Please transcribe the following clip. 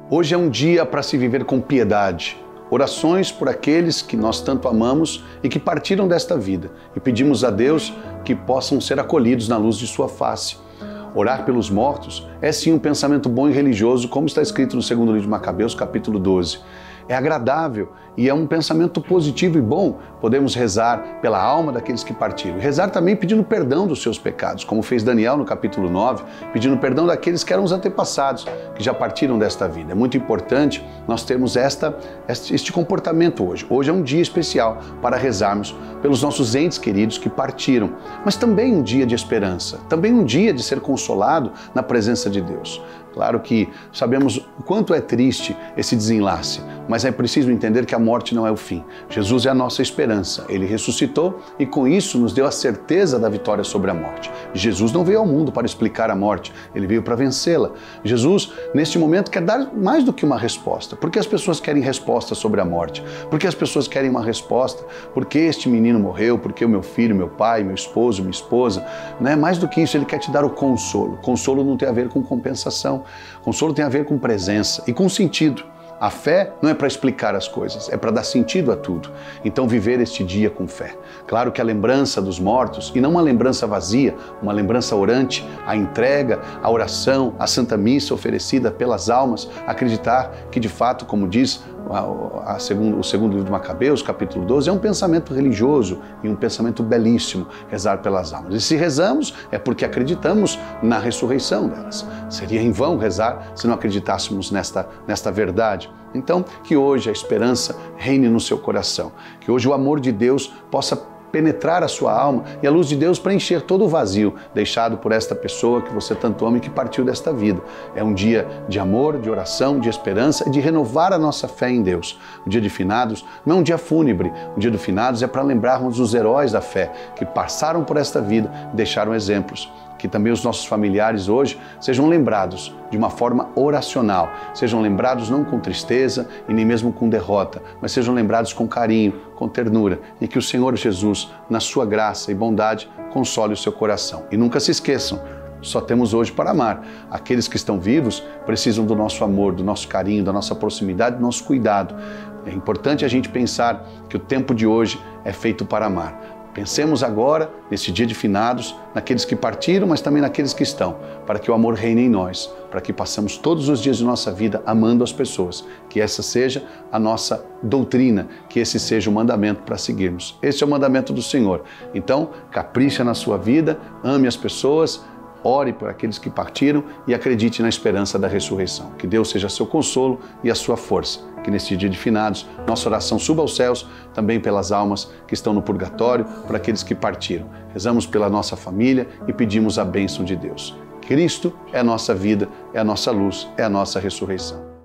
Hoje é um dia para se viver com piedade. Orações por aqueles que nós tanto amamos e que partiram desta vida. E pedimos a Deus que possam ser acolhidos na luz de sua face. Orar pelos mortos é sim um pensamento bom e religioso, como está escrito no segundo livro de Macabeus, capítulo 12. É agradável e é um pensamento positivo e bom. Podemos rezar pela alma daqueles que partiram. Rezar também pedindo perdão dos seus pecados, como fez Daniel no capítulo 9, pedindo perdão daqueles que eram os antepassados, que já partiram desta vida. É muito importante nós termos este comportamento hoje. Hoje é um dia especial para rezarmos pelos nossos entes queridos que partiram, mas também um dia de esperança, também um dia de ser consolado na presença de Deus. Claro que sabemos o quanto é triste esse desenlace, mas é preciso entender que a morte não é o fim. Jesus é a nossa esperança. Ele ressuscitou e com isso nos deu a certeza da vitória sobre a morte. Jesus não veio ao mundo para explicar a morte, ele veio para vencê-la. Jesus, neste momento, quer dar mais do que uma resposta. Por que as pessoas querem resposta sobre a morte? Por que as pessoas querem uma resposta? Por que este menino morreu? Por que o meu filho, meu pai, meu esposo, minha esposa? Não é mais do que isso, ele quer te dar o consolo. Consolo não tem a ver com compensação. Consolo tem a ver com presença e com sentido. A fé não é para explicar as coisas, é para dar sentido a tudo. Então viver este dia com fé. Claro que a lembrança dos mortos, e não uma lembrança vazia, uma lembrança orante, a entrega, a oração, a Santa Missa oferecida pelas almas, acreditar que de fato, como diz o segundo livro de Macabeus, capítulo 12, é um pensamento religioso e um pensamento belíssimo, rezar pelas almas. E se rezamos, é porque acreditamos na ressurreição delas. Seria em vão rezar se não acreditássemos nesta verdade. Então, que hoje a esperança reine no seu coração, que hoje o amor de Deus possa penetrar a sua alma e a luz de Deus preencher todo o vazio deixado por esta pessoa que você tanto ama e que partiu desta vida. É um dia de amor, de oração, de esperança e de renovar a nossa fé em Deus. O dia de finados não é um dia fúnebre. O dia de finados é para lembrarmos os heróis da fé que passaram por esta vida e deixaram exemplos. Que também os nossos familiares hoje sejam lembrados de uma forma oracional, sejam lembrados não com tristeza e nem mesmo com derrota, mas sejam lembrados com carinho, com ternura, e que o Senhor Jesus, na sua graça e bondade, console o seu coração. E nunca se esqueçam, só temos hoje para amar. Aqueles que estão vivos precisam do nosso amor, do nosso carinho, da nossa proximidade, do nosso cuidado. É importante a gente pensar que o tempo de hoje é feito para amar. Pensemos agora, nesse dia de finados, naqueles que partiram, mas também naqueles que estão, para que o amor reine em nós, para que passemos todos os dias de nossa vida amando as pessoas, que essa seja a nossa doutrina, que esse seja o mandamento para seguirmos. Esse é o mandamento do Senhor. Então, capricha na sua vida, ame as pessoas, ore por aqueles que partiram e acredite na esperança da ressurreição. Que Deus seja seu consolo e a sua força. Que neste dia de finados, nossa oração suba aos céus, também pelas almas que estão no purgatório, por aqueles que partiram. Rezamos pela nossa família e pedimos a bênção de Deus. Cristo é a nossa vida, é a nossa luz, é a nossa ressurreição.